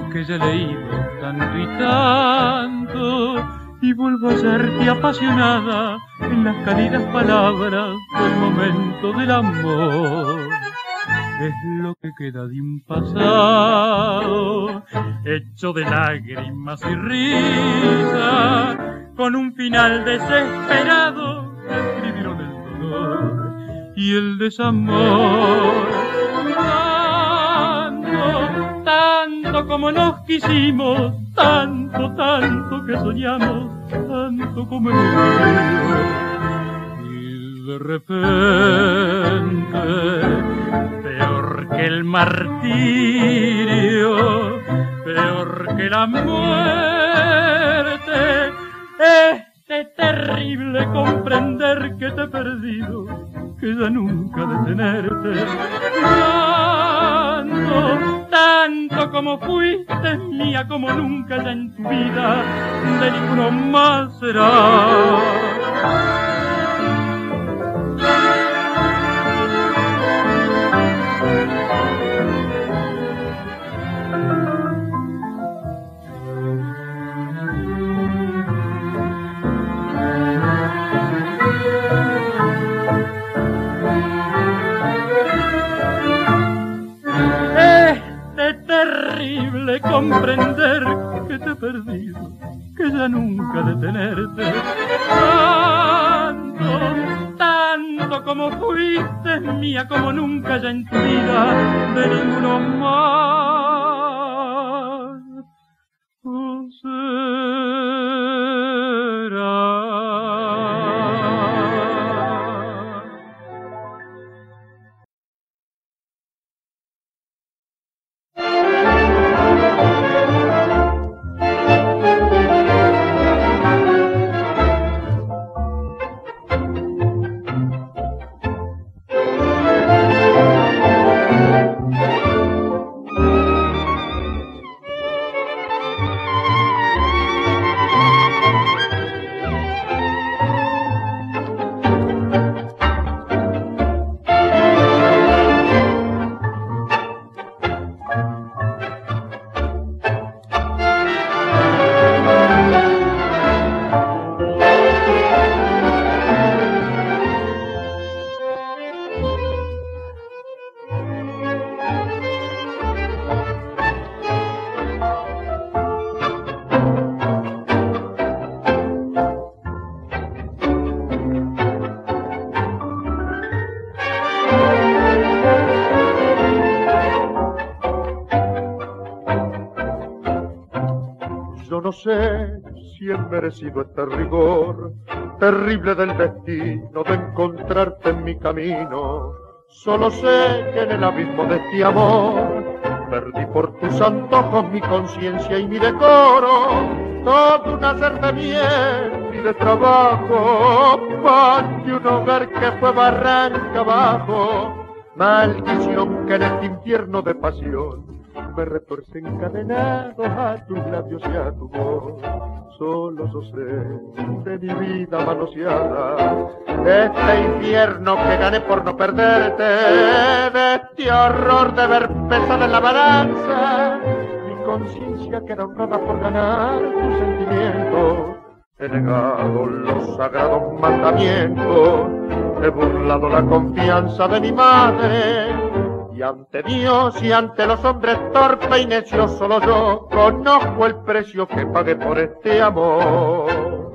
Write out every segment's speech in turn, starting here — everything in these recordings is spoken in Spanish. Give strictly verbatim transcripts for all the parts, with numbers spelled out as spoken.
que ya he leído tanto y tanto, y vuelvo a hallarte apasionada en las cálidas palabras del momento del amor. Es lo que queda de un pasado hecho de lágrimas y risas, con un final desesperado que escribieron el dolor y el desamor. Tanto, tanto como nos quisimos, tanto, tanto que soñamos, tanto como hemos vivido. Y de repente, peor que el martirio, peor que la muerte, este terrible comprender que te he perdido, que ya nunca detenerte. Tanto, tanto como fuiste mía, como nunca ya en tu vida, de ninguno más será. Terrible comprender que te he perdido, que ya nunca detenerte. Tanto, tanto como fuiste mía, como nunca ya en tu vida, de ninguno más será. No sé si he merecido este rigor terrible del destino de encontrarte en mi camino. Solo sé que en el abismo de este amor perdí por tus antojos mi conciencia y mi decoro. Todo un hacer de bien y de trabajo, pan de un hogar que fue barranca abajo. Maldición que en este infierno de pasión me retuerce encadenado a tus labios y a tu voz. Solo sé de mi vida manoseada, de este infierno que gané por no perderte, de este horror de ver pesada en la balanza mi conciencia queda honrada por ganar tus sentimientos. He negado los sagrados mandamientos, he burlado la confianza de mi madre. Y ante Dios y ante los hombres torpe y necio, solo yo conozco el precio que pagué por este amor.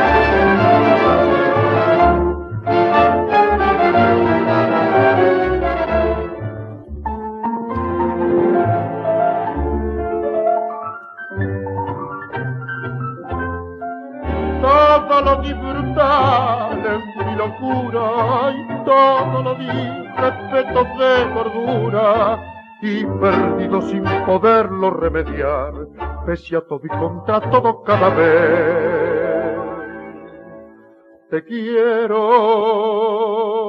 Todo lo di brutal en mi locura y todo lo di respeto de cordura, y perdido sin poderlo remediar, pese a todo y contra todo cada vez. Te quiero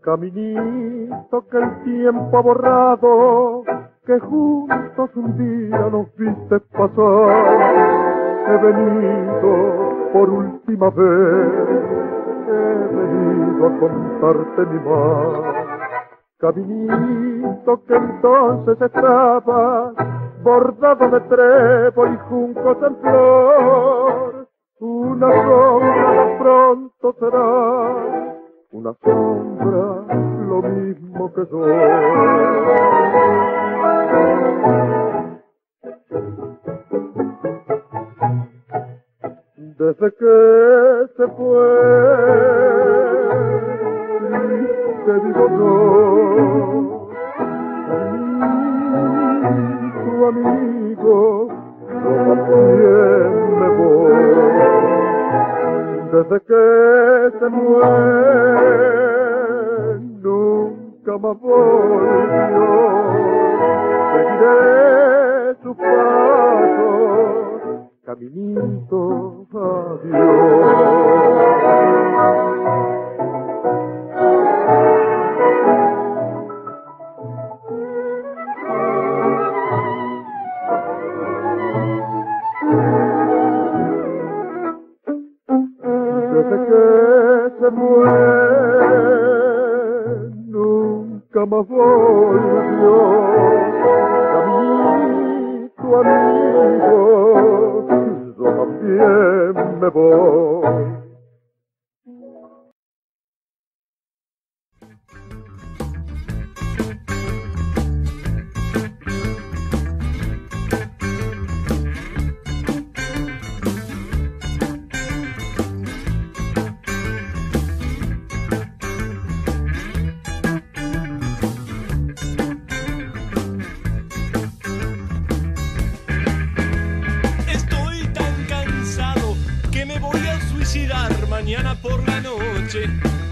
Caminito que el tiempo ha borrado, que juntos un día nos viste pasar. He venido por última vez, he venido a contarte mi mal. Caminito que entonces estaba bordado de trébol y juncos en flor. Una sombra pronto será, una sombra lo mismo que yo. Desde que se fue, te digo yo, tu amigo, yo también me voy. Desde que se muere, nunca más volvió. Seguiré su paso, caminito, adiós. Desde que se muere, nunca más volvió. Caminito, amigo, yo también me voy. Mañana por la noche